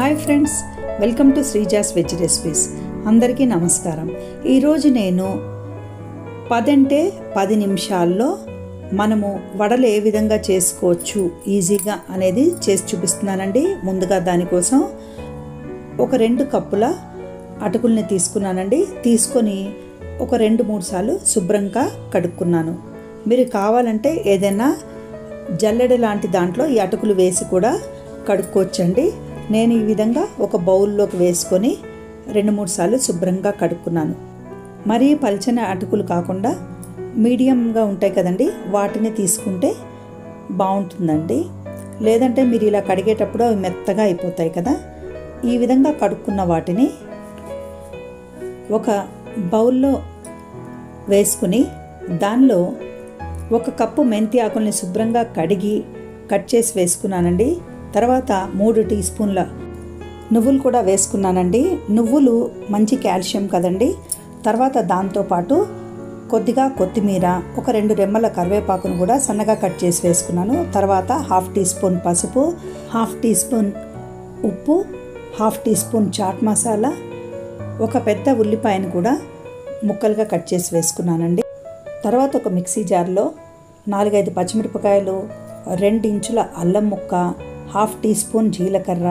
Hi friends, welcome to Sreeja's veg recipes. అందరికీ నమస్కారం. ఈరోజు నేను 10 నిమిషాల్లో మనము వడలు ఏ విధంగా చేసుకోవచ్చు ఈజీగా అనేది చేసి చూపిస్తున్నానండి. ముందుగా దానికోసం ఒక 2 కప్పుల అటుకుల్ని తీసుకున్నానండి. తీసుకొని ఒక 2-3 సార్లు శుభ్రంగా కడుక్కున్నాను. మీరు కావాలంటే ఏదైనా జల్లెడ లాంటి దాంట్లో ఈ అటుకులు వేసి కూడా కడుక్కోవచ్చండి. నేను ఈ విధంగా ఒక బౌల్లోకి వేసుకొని 2-3 సార్లు శుభ్రంగా కడుక్కున్నాను. మరీ పల్చని అటుకులు కాకుండా మీడియంగా ఉంటాయి కదండి, వాటిని తీసుకుంటే బాగుంటుందండి. లేదంటే మీరు ఇలా కడిగేటప్పుడు అవి మెత్తగా అయిపోతాయి కదా. ఈ విధంగా కడుక్కున్న వాటిని ఒక బౌల్లో వేసుకుని దానిలో 1 కప్పు మెంతి ఆకుల్ని శుభ్రంగా కడిగి కట్ చేసి వేసుకున్నానండి. తర్వాత 3 టీ స్పూన్ల నువ్వులు కూడా వేసుకున్నానండి. నువ్వులు మంచి కాల్షియం కదండి. తర్వాత దాంతోపాటు కొద్దిగా కొత్తిమీర, ఒక 2 రెమ్మల కరివేపాకును కూడా సన్నగా కట్ చేసి వేసుకున్నాను. తర్వాత 1/2 టీ స్పూన్ పసుపు, 1/2 టీ స్పూన్ ఉప్పు, 1/2 టీ స్పూన్ చాట్ మసాలా, ఒక పెద్ద ఉల్లిపాయను కూడా ముక్కలుగా కట్ చేసి వేసుకున్నానండి. తర్వాత ఒక మిక్సీ జార్లో 4-5 పచ్చిమిరపకాయలు, 2 ఇంచుల అల్లం ముక్క, 1/2 టీ స్పూన్ జీలకర్ర,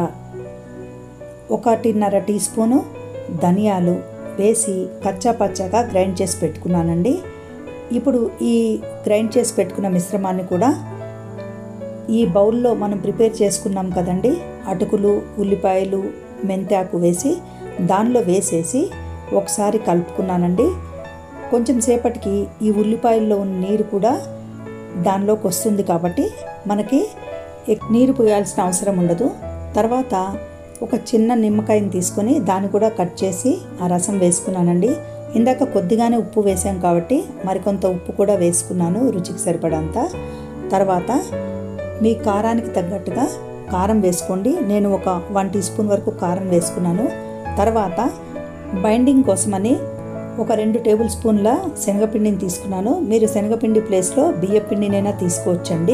1.5 టీ స్పూను ధనియాలు వేసి కచ్చా పచ్చాగా గ్రైండ్ చేసి పెట్టుకున్నానండి. ఇప్పుడు ఈ గ్రైండ్ చేసి పెట్టుకున్న మిశ్రమాన్ని కూడా ఈ బౌల్లో మనం ప్రిపేర్ చేసుకున్నాం కదండి, అటుకులు, ఉల్లిపాయలు, మెంతాకు వేసి దానిలో వేసేసి ఒకసారి కలుపుకున్నానండి. కొంచెం సేపటికి ఈ ఉల్లిపాయల్లో ఉన్న నీరు కూడా దానిలోకి వస్తుంది కాబట్టి మనకి నీరు పోయాల్సిన అవసరం ఉండదు. తర్వాత ఒక చిన్న నిమ్మకాయని తీసుకొని దాన్ని కూడా కట్ చేసి ఆ రసం వేసుకున్నానండి. ఇందాక కొద్దిగానే ఉప్పు వేసాం కాబట్టి మరికొంత ఉప్పు కూడా వేసుకున్నాను, రుచికి సరిపడంత. తర్వాత మీ కారానికి తగ్గట్టుగా కారం వేసుకోండి. నేను ఒక 1 టీ స్పూన్ వరకు కారం వేసుకున్నాను. తర్వాత బైండింగ్ కోసమని ఒక 2 టేబుల్ స్పూన్ల శనగపిండిని తీసుకున్నాను. మీరు శనగపిండి ప్లేస్లో బియ్యపిండినైనా తీసుకోవచ్చండి.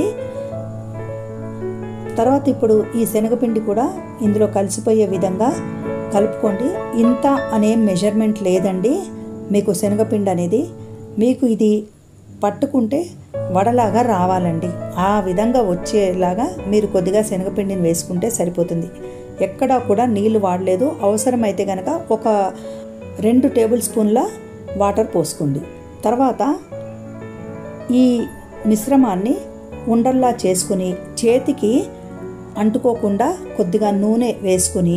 తర్వాత ఇప్పుడు ఈ శనగపిండి కూడా ఇందులో కలిసిపోయే విధంగా కలుపుకోండి. ఇంత అనే మెజర్మెంట్ లేదండి మీకు శనగపిండి అనేది. మీకు ఇది పట్టుకుంటే వడలాగా రావాలండి. ఆ విధంగా వచ్చేలాగా మీరు కొద్దిగా శనగపిండిని వేసుకుంటే సరిపోతుంది. ఎక్కడా కూడా నీళ్లు వాడలేదు. అవసరమైతే కనుక ఒక 2 టేబుల్ స్పూన్ల వాటర్ పోసుకోండి. తర్వాత ఈ మిశ్రమాన్ని ఉండల్లా చేసుకుని చేతికి అంటుకోకుండా కొద్దిగా నూనె వేసుకుని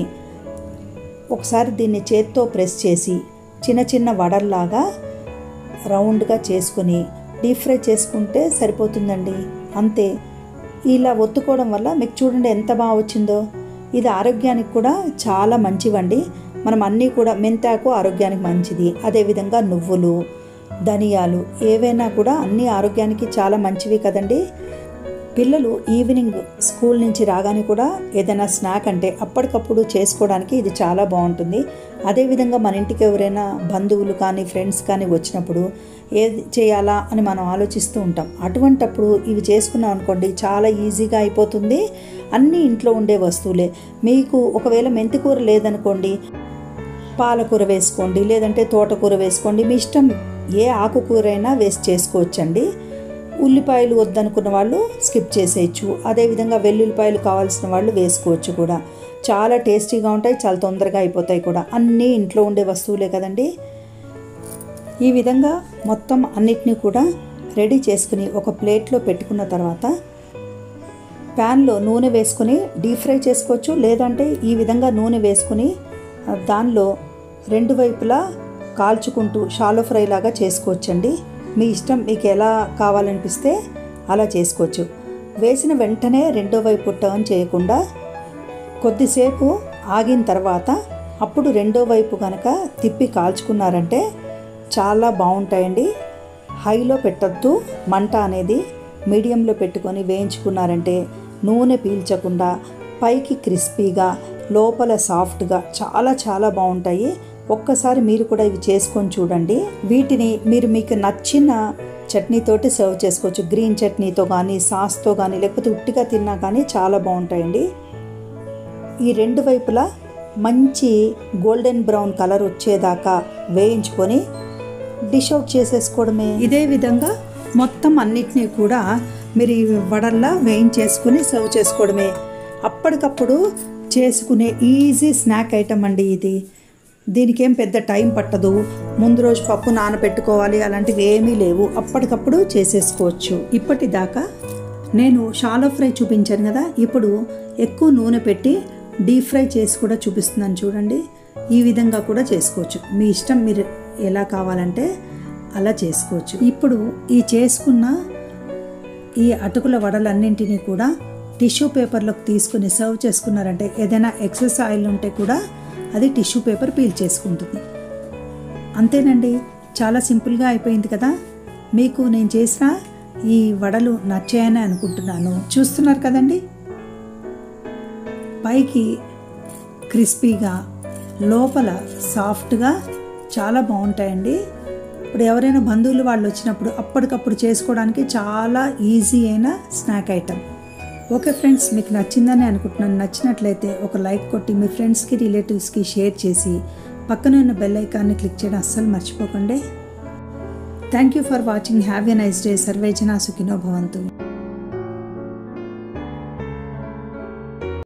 ఒకసారి దీన్ని చేత్తో ప్రెస్ చేసి చిన్న చిన్న వడల్లాగా రౌండ్గా చేసుకుని డీప్ ఫ్రై చేసుకుంటే సరిపోతుందండి. అంతే. ఇలా ఒత్తుకోవడం వల్ల మీకు చూడండి ఎంత బాగా వచ్చిందో. ఇది ఆరోగ్యానికి కూడా చాలా మంచివండి. మనం అన్నీ కూడా మెంతాకు ఆరోగ్యానికి మంచిది. అదేవిధంగా నువ్వులు, ధనియాలు ఏవైనా కూడా అన్నీ ఆరోగ్యానికి చాలా మంచివి కదండి. పిల్లలు ఈవినింగ్ స్కూల్ నుంచి రాగానే కూడా ఏదైనా స్నాక్ అంటే అప్పటికప్పుడు చేసుకోవడానికి ఇది చాలా బాగుంటుంది. అదేవిధంగా మన ఇంటికి ఎవరైనా బంధువులు కానీ ఫ్రెండ్స్ కానీ వచ్చినప్పుడు ఏది చేయాలా అని మనం ఆలోచిస్తూ ఉంటాం. అటువంటప్పుడు ఇవి చేసుకున్నాం అనుకోండి, చాలా ఈజీగా అయిపోతుంది. అన్నీ ఇంట్లో ఉండే వస్తువులే. మీకు ఒకవేళ మెంతికూర లేదనుకోండి, పాలకూర వేసుకోండి, లేదంటే తోటకూర వేసుకోండి. మీ ఇష్టం, ఏ ఆకుకూర అయినా వేసి చేసుకోవచ్చండి. ఉల్లిపాయలు వద్దనుకున్న వాళ్ళు స్కిప్ చేసేయచ్చు. అదేవిధంగా వెల్లుల్లిపాయలు కావాల్సిన వాళ్ళు వేసుకోవచ్చు కూడా. చాలా టేస్టీగా ఉంటాయి, చాలా తొందరగా అయిపోతాయి కూడా. అన్నీ ఇంట్లో ఉండే వస్తువులే కదండి. ఈ విధంగా మొత్తం అన్నిటినీ కూడా రెడీ చేసుకుని ఒక ప్లేట్లో పెట్టుకున్న తర్వాత ప్యాన్లో నూనె వేసుకుని డీప్ ఫ్రై చేసుకోవచ్చు. లేదంటే ఈ విధంగా నూనె వేసుకుని దానిలో 2 వైపులా కాల్చుకుంటూ షాలో ఫ్రై లాగా చేసుకోవచ్చండి. మీ ఇష్టం, మీకు ఎలా కావాలనిపిస్తే అలా చేసుకోవచ్చు. వేసిన వెంటనే రెండో వైపు టర్న్ చేయకుండా కొద్దిసేపు ఆగిన తర్వాత అప్పుడు రెండో వైపు కనుక తిప్పి కాల్చుకున్నారంటే చాలా బాగుంటాయండి. హైలో పెట్టద్దు, మంట అనేది మీడియంలో పెట్టుకొని వేయించుకున్నారంటే నూనె పీల్చకుండా పైకి క్రిస్పీగా లోపల సాఫ్ట్గా చాలా చాలా బాగుంటాయి. ఒక్కసారి మీరు కూడా ఇవి చేసుకొని చూడండి. వీటిని మీరు మీకు నచ్చిన చట్నీతోటి సర్వ్ చేసుకోవచ్చు. గ్రీన్ చట్నీతో కానీ, సాస్తో కానీ, లేకపోతే ఉట్టిగా తిన్నా కానీ చాలా బాగుంటాయండి. ఈ రెండు వైపులా మంచి గోల్డెన్ బ్రౌన్ కలర్ వచ్చేదాకా వేయించుకొని డిష్ అవుట్ చేసేసుకోవడమే. ఇదే విధంగా మొత్తం అన్నిటినీ కూడా మీరు ఈ వడల్లా వేయించేసుకుని సర్వ్ చేసుకోవడమే. అప్పటికప్పుడు చేసుకునే ఈజీ స్నాక్ ఐటమ్ అండి ఇది. దీనికి ఏం పెద్ద టైం పట్టదు. ముందు రోజు పప్పు నానబెట్టుకోవాలి అలాంటివి ఏమీ లేవు, అప్పటికప్పుడు చేసేసుకోవచ్చు. ఇప్పటిదాకా నేను షాలో ఫ్రై చూపించాను కదా, ఇప్పుడు ఎక్కువ నూనె పెట్టి డీప్ ఫ్రై చేసి కూడా చూపిస్తున్నాను చూడండి. ఈ విధంగా కూడా చేసుకోవచ్చు, మీ ఇష్టం, మీరు ఎలా కావాలంటే అలా చేసుకోవచ్చు. ఇప్పుడు ఈ చేసుకున్న ఈ అటుకుల వడలన్నింటినీ కూడా టిష్యూ పేపర్లోకి తీసుకుని సర్వ్ చేసుకున్నారంటే ఏదైనా ఎక్సెస్ ఆయిల్ ఉంటే కూడా అది టిష్యూ పేపర్ పీల్ చేసుకుంటుంది. అంతేనండి, చాలా సింపుల్గా అయిపోయింది కదా. మీకు నేను చేసిన ఈ వడలు నచ్చాయని అనుకుంటున్నాను. చూస్తున్నారు కదండి, పైకి క్రిస్పీగా లోపల సాఫ్ట్గా చాలా బాగుంటాయండి. ఇప్పుడు ఎవరైనా బంధువులు వాళ్ళు వచ్చినప్పుడు అప్పటికప్పుడు చేసుకోవడానికి చాలా ఈజీ అయిన స్నాక్ ఐటమ్. ఓకే ఫ్రెండ్స్, మీకు నచ్చిందని అనుకుంటున్నాను. నచ్చినట్లయితే ఒక లైక్ కొట్టి మీ ఫ్రెండ్స్కి రిలేటివ్స్కి షేర్ చేసి పక్కనే ఉన్న బెల్ ఐకాన్ని క్లిక్ చేయడం అస్సలు మర్చిపోకండి. Thank you for watching. Have a nice day. సర్వే జనా సుఖినో భవంతు.